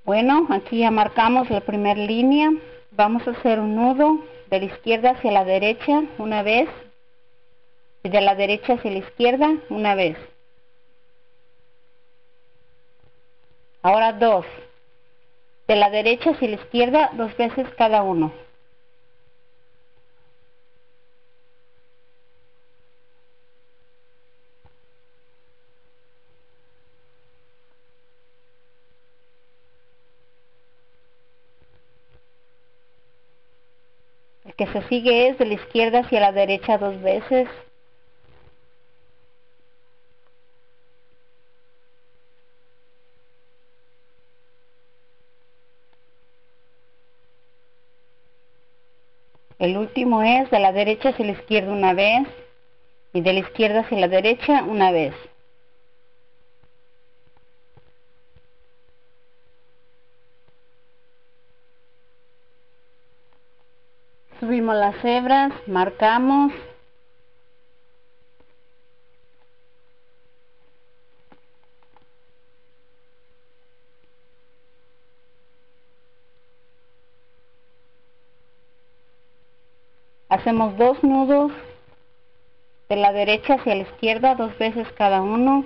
Bueno, aquí ya marcamos la primera línea. Vamos a hacer un nudo de la izquierda hacia la derecha una vez y de la derecha hacia la izquierda una vez. Ahora dos, de la derecha hacia la izquierda dos veces cada uno. El que se sigue es de la izquierda hacia la derecha dos veces. El último es de la derecha hacia la izquierda una vez y de la izquierda hacia la derecha una vez. Subimos las hebras, marcamos. Hacemos dos nudos de la derecha hacia la izquierda dos veces cada uno.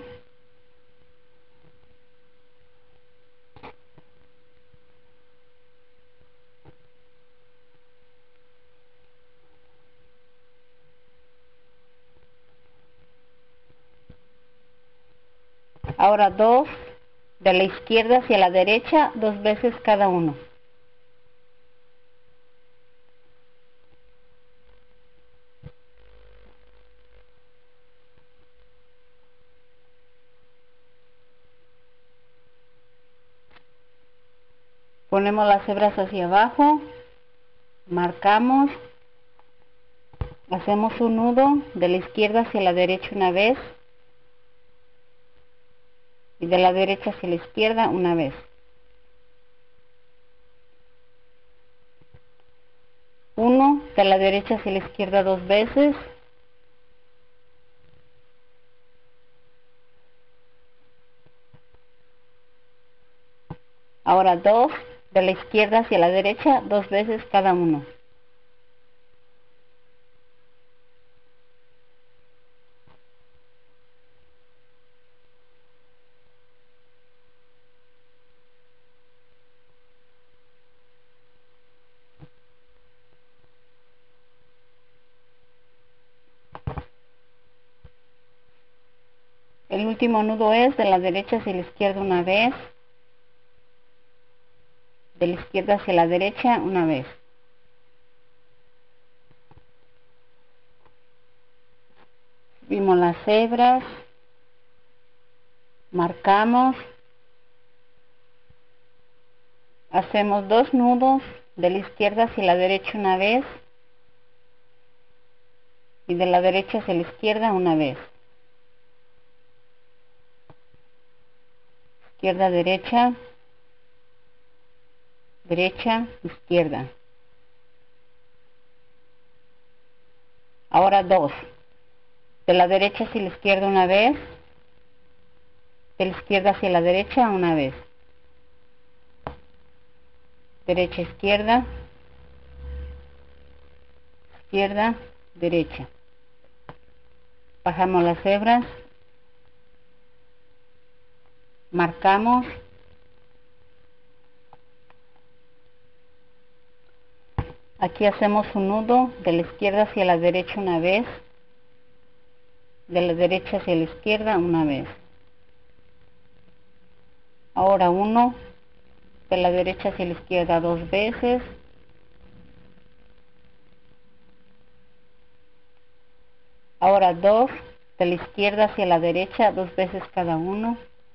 Ahora dos de la izquierda hacia la derecha dos veces cada uno. Ponemos las hebras hacia abajo, marcamos, hacemos un nudo de la izquierda hacia la derecha una vez y de la derecha hacia la izquierda una vez. Uno de la derecha hacia la izquierda dos veces. Ahora dos de la izquierda hacia la derecha dos veces cada uno. El último nudo es de la derecha hacia la izquierda una vez, de la izquierda hacia la derecha una vez. Subimos las hebras, marcamos, hacemos dos nudos de la izquierda hacia la derecha una vez y de la derecha hacia la izquierda una vez. Izquierda, derecha, derecha, izquierda. Ahora dos, de la derecha hacia la izquierda una vez, de la izquierda hacia la derecha una vez. Derecha, izquierda, izquierda, derecha. Bajamos las hebras, marcamos, aquí hacemos un nudo de la izquierda hacia la derecha una vez, de la derecha hacia la izquierda una vez. Ahora uno de la derecha hacia la izquierda dos veces. Ahora dos de la izquierda hacia la derecha dos veces cada uno.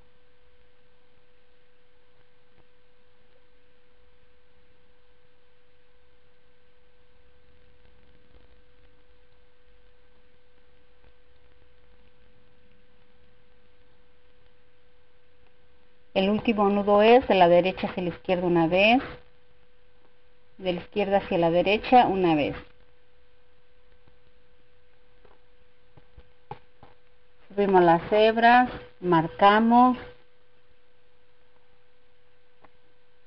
El último nudo es de la derecha hacia la izquierda una vez, de la izquierda hacia la derecha una vez. Subimos las hebras, marcamos,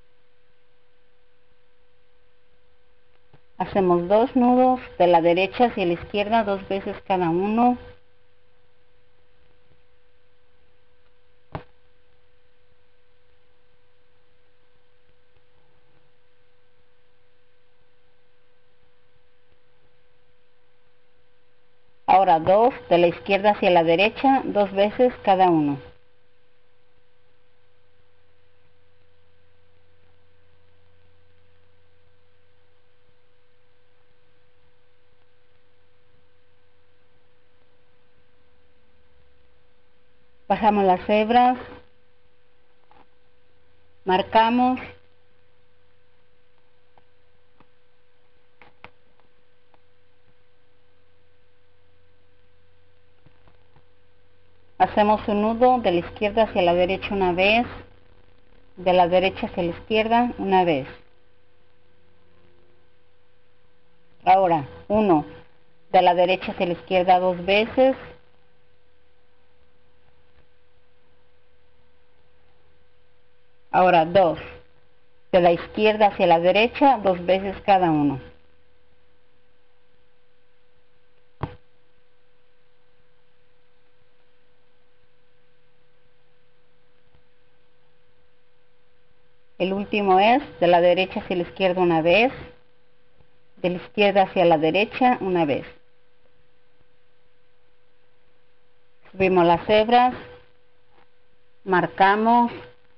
Hacemos 2 nudos de la derecha hacia la izquierda, 2 veces cada uno. Ahora 2 de la izquierda hacia la derecha, 2 veces cada uno. Bajamos las hebras, marcamos, hacemos un nudo de la izquierda hacia la derecha una vez, de la derecha hacia la izquierda una vez. Ahora 1 de la derecha hacia la izquierda 2 veces. Ahora 2 de la izquierda hacia la derecha 2 veces cada uno. El último es de la derecha hacia la izquierda una vez, de la izquierda hacia la derecha una vez. Subimos las hebras, marcamos,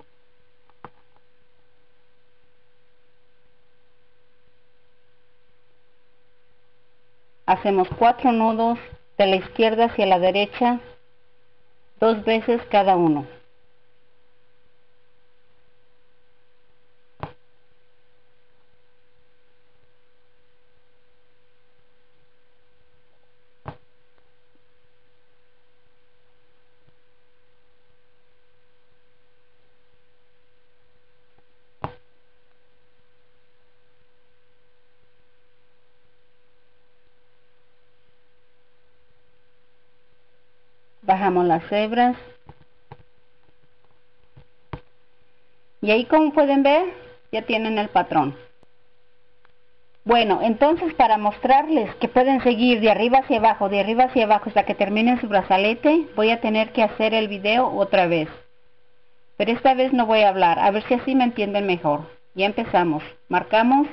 hacemos 4 nudos de la izquierda hacia la derecha 2 veces cada uno. Bajamos las hebras y ahí, como pueden ver, ya tienen el patrón. Bueno, entonces, para mostrarles que pueden seguir de arriba hacia abajo hasta que terminen su brazalete, voy a tener que hacer el video otra vez, pero esta vez no voy a hablar, a ver si así me entienden mejor. Ya empezamos, marcamos,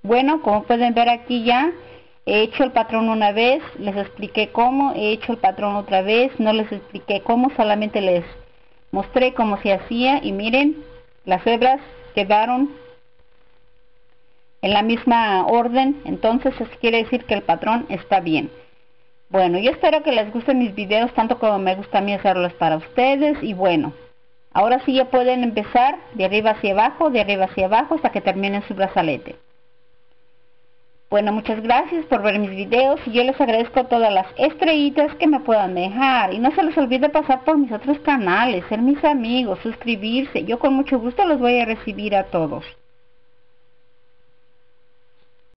Bueno, como pueden ver aquí ya, he hecho el patrón una vez, les expliqué cómo, he hecho el patrón otra vez, no les expliqué cómo, solamente les mostré cómo se hacía y miren, las hebras quedaron en la misma orden, entonces eso quiere decir que el patrón está bien. Bueno, yo espero que les gusten mis videos tanto como me gusta a mí hacerlos para ustedes y bueno, ahora sí ya pueden empezar de arriba hacia abajo, de arriba hacia abajo hasta que terminen su brazalete. Bueno, muchas gracias por ver mis videos y yo les agradezco todas las estrellitas que me puedan dejar. Y no se les olvide pasar por mis otros canales, ser mis amigos, suscribirse. Yo con mucho gusto los voy a recibir a todos.